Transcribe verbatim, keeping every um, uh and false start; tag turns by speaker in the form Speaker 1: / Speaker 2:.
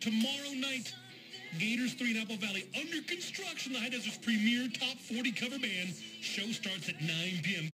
Speaker 1: tomorrow night. Gators three in Apple Valley under construction. The High Desert's premier top forty cover band. Show starts at nine p.m.